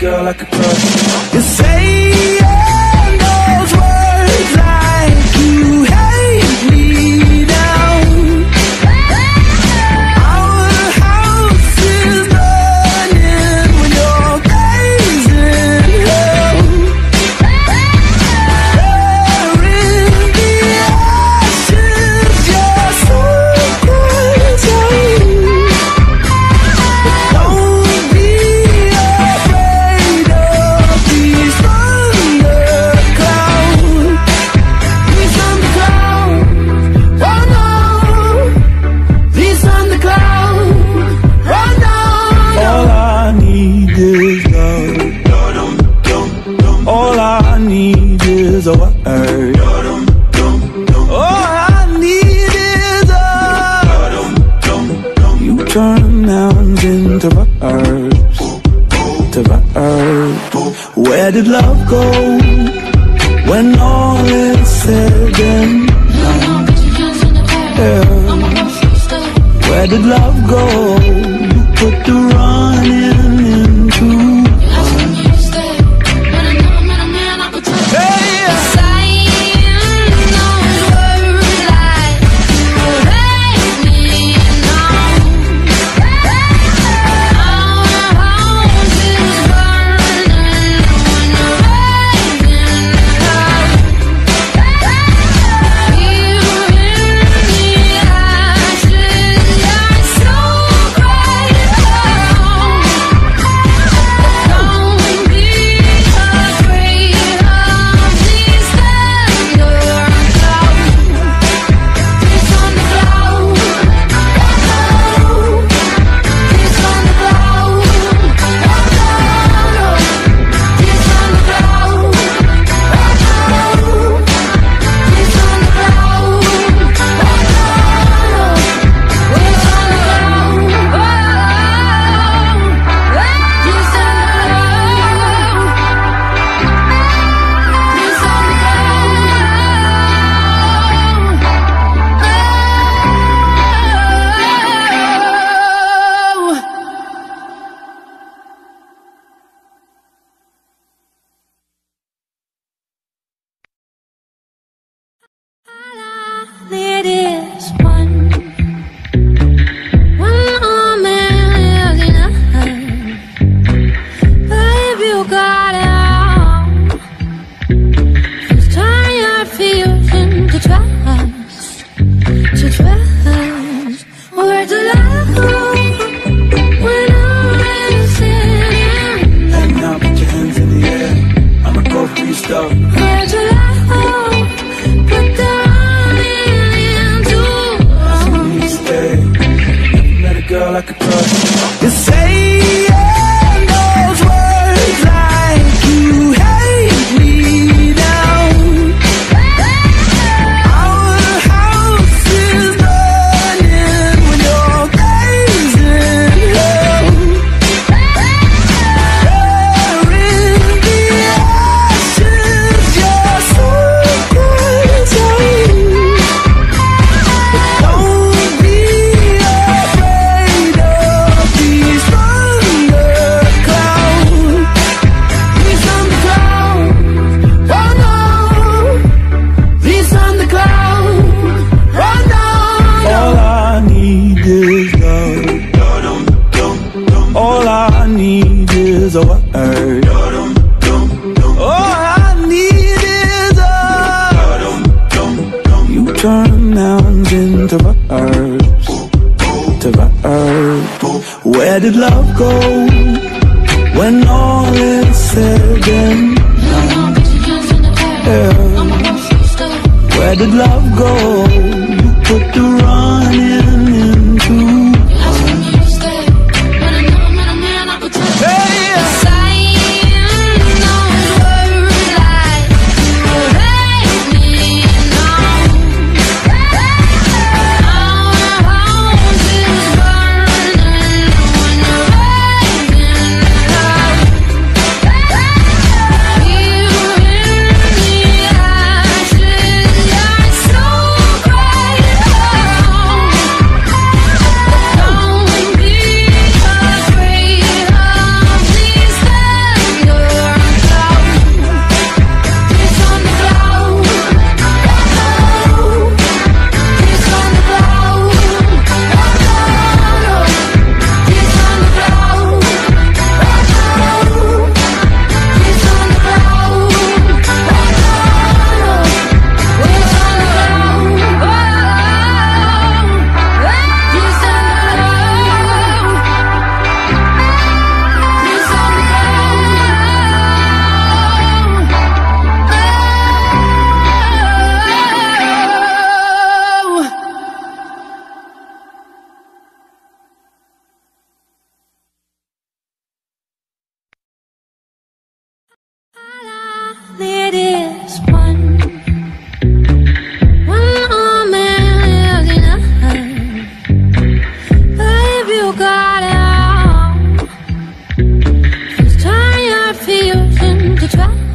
girl like a crush. You're saying those words like you hate me now. Our house is burning when you're gazing hell. There in the ashes, you're so crazy. Don't be afraid of these thunderclouds. These thunderclouds, oh no. These thunderclouds, oh no. All I need is love. All I need is a word. All I need is a. You turn nouns into verbs, to verbs. Where did love go when all is said and done? Yeah. Where did love go? You put the running into like a crush. You're saying those words like you hate me now. Our house is burning when you're gazing hell. There in the ashes, you're so crazy. Don't be afraid of these thunderclouds. These thunderclouds, oh no. These thunderclouds, oh no. All I need is love. All I need is a word. All I need is a. You turn nouns into verbs, to verbs. Where did love go when all is said and done? Yeah. Where did love go? You put the running into. So to try.